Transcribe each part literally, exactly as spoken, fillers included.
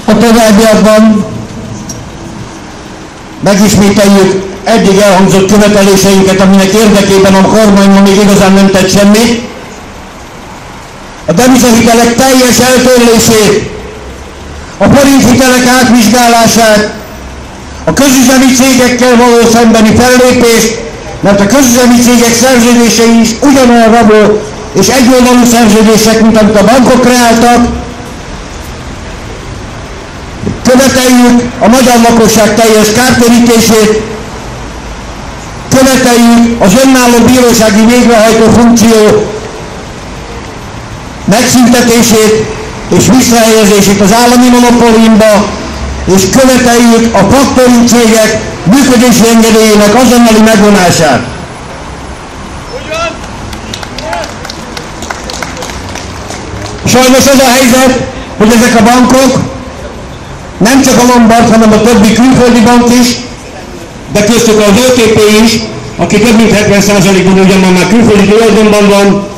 A továbbiakban megismételjük eddig elhangzott követeléseinket, aminek érdekében a kormány ma még igazán nem tett semmit. A devizahitelek teljes eltörlését, a forinthitelek átvizsgálását, a közüzemi cégekkel való szembeni fellépést, mert a közüzemi cégek szerződései is ugyanolyan rabó és egyoldalú szerződések, mint amit a bankok kreáltak. Követeljük a magyar lakosság teljes kártérítését, követeljük az önálló bírósági végrehajtó funkció megszüntetését és visszahelyezését az állami monopóliumba, és követeljük a faktoring cégek működési engedélyének azonnali megvonását. Sajnos az a helyzet, hogy ezek a bankok, nem csak a Lombard, hanem a többi külföldi bank is, de köztük az o té pé is, aki több mint hetven százalékban ugyan már külföldi tulajdonban van,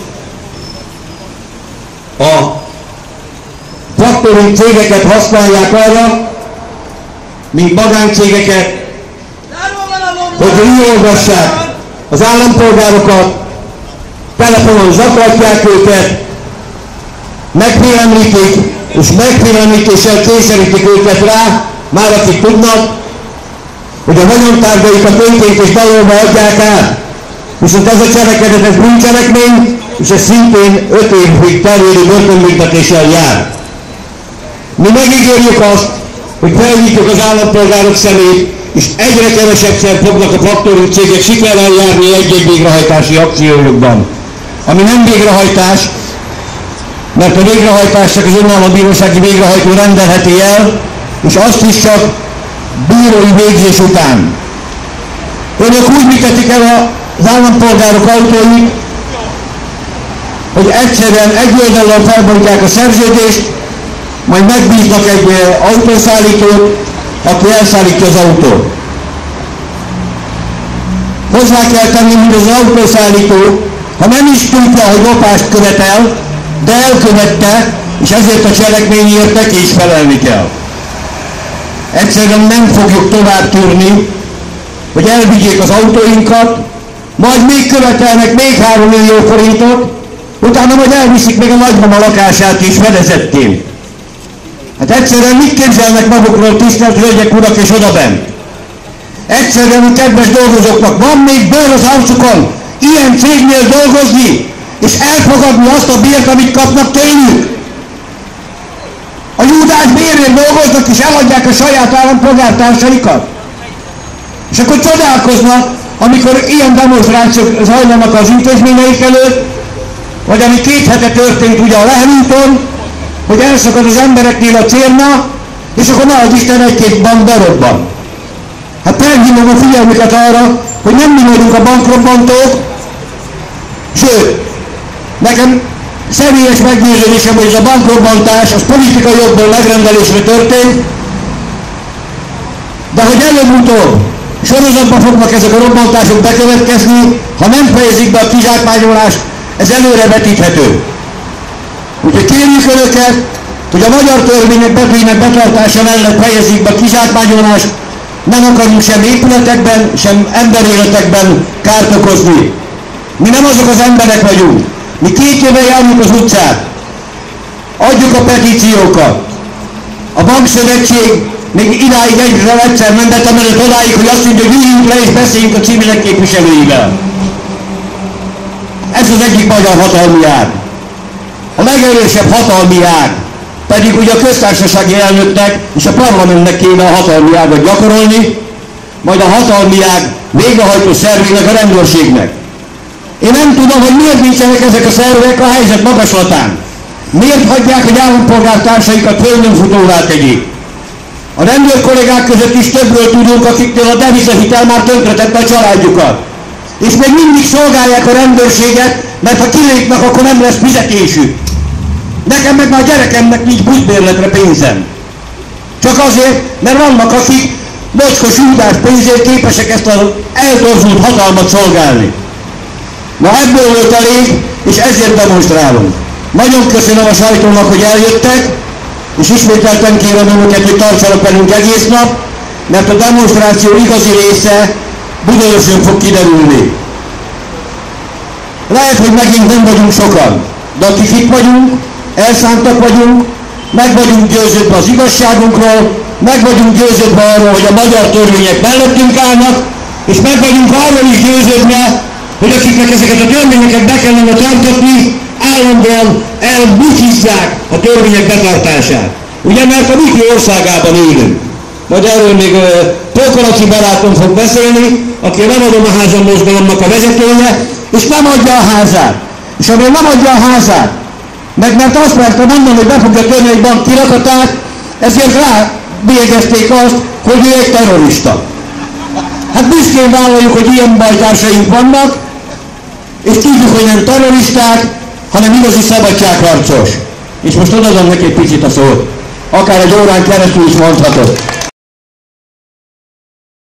a faktoring cégeket használják arra, mint magáncégeket, hogy riolgassák az állampolgárokat, telefonon zaklatják őket, megfélemlítik, és megfélemlítéssel kényszerítik őket rá, már akik tudnak, hogy a vagyontárgyaikat önként és dalolva adják át. Viszont ez a cselekedet, ez bűncselekmény, és ez szintén öt évig terjedő börtönbüntetéssel jár. Mi megígérjük azt, hogy felnyitjuk az állampolgárok szemét, és egyre kevesebbszer fognak a faktoring cégek sikerrel járni egy-egy végrehajtási akciójukban. Ami nem végrehajtás, mert a végrehajtást csak az önálló bírósági végrehajtó rendelheti el, és azt is csak bírói végzés után. Önök úgy működik el az állampolgárok autóit, hogy egyszerűen egyoldalúan felbontják a szerződést, majd megbíznak egy autószállítót, aki elszállítja az autót. Hozzá kell tenni, hogy az autószállító, ha nem is tudja, hogy lopást követel, de elkövette, és ezért a cselekményért neki is felelni kell. Egyszerűen nem fogjuk tovább tűrni, hogy elvigyék az autóinkat, majd még követelnek még három millió forintot, utána majd elviszik még a nagymama lakását is fedezetként. Hát egyszerűen mit képzelnek magukról, tisztelt hölgyek, urak és odabenn? Egyszerűen a kedves dolgozóknak van még bőr az arcukon ilyen cégnél dolgozni, és elfogadni azt a bért, amit kapnak tőlük. A Júdás bérén dolgoznak, és eladják a saját állampolgártársaikat. És akkor csodálkoznak, amikor ilyen demonstrációk zajlanak az intézményeik előtt, vagy ami két hete történt ugye a Lehel úton, hogy elszakad az embereknél a cérna, és akkor ne az Isten egy-két bank berobban. Hát felhívom a figyelmüket arra, hogy nem mi vagyunk a bankrobbantók, sőt, nekem személyes meggyőződésem, hogy ez a bankrobbantás az politikai jogból megrendelésre történt, de hogy előbb-utóbb sorozatban fognak ezek a robbantások bekövetkezni, ha nem fejezik be a kizsákmányolást, ez előrevetíthető. Úgyhogy kérjük Önöket, hogy a magyar törvények betűinek betartása mellett fejezik be a kizsákmányolást, nem akarunk sem épületekben, sem emberéletekben kárt okozni. Mi nem azok az emberek vagyunk. Mi két éve járjuk az utcát. Adjuk a petíciókat. A bankszövetség még idáig egyre egyszer mendet emelett odáig, hogy azt mondja, hogy üljünk le és beszéljünk a civilek képviselőivel. Ez az egyik magyar hatalmi ág. A legerősebb hatalmi ág pedig ugye a köztársasági elnöknek és a parlamentnek kéne a hatalmi ágat gyakorolni, majd a hatalmi ág végrehajtó szervének, a rendőrségnek. Én nem tudom, hogy miért nincsenek ezek a szervek a helyzet magaslatán. Miért hagyják, hogy állampolgártársaikat földönfutóvá tegyék? A rendőr kollégák között is többről tudunk, akiknél a devizahitel már tönkretette a családjukat. És még mindig szolgálják a rendőrséget, mert ha kilépnek, akkor nem lesz fizetésük. Nekem meg már a gyerekemnek nincs buszbérletre pénzem. Csak azért, mert vannak, akik mocskos Júdás pénzért képesek ezt az eltorzult hatalmat szolgálni. Na ebből volt elég, és ezért demonstrálunk. Nagyon köszönöm a sajtónak, hogy eljöttek, És ismételten kérem önöket, hogy tartsanak velünk egész nap, mert a demonstráció igazi része Budaörsön fog kiderülni. Lehet, hogy megint nem vagyunk sokan, de akik itt vagyunk, elszántak vagyunk, meg vagyunk győződve az igazságunkról, meg vagyunk győződve arról, hogy a magyar törvények mellettünk állnak, és meg vagyunk arról is győződve, hogy akiknek ezeket a törvényeket be kellene tartatni, állandóan elbukízzák a törvények betartását. Ugye, mert a Miki országában élünk. Majd erről még uh, Pókolaci barátom fog beszélni, aki a Nem adom a házam mozgalomnak a vezetője, és nem adja a házát. És amíg nem adja a házát, meg mert azt merte mondani, hogy be fogja törni egy bank kirakatát, ezért rá bélyegezték azt, hogy ő egy terrorista. Hát büszkén vállaljuk, hogy ilyen bajtársaink vannak, és tudjuk, hogy nem terroristák, hanem igazi szabadságharcos. És most odadom neki egy picit a szót. Akár egy órán keresztül is mondhatok.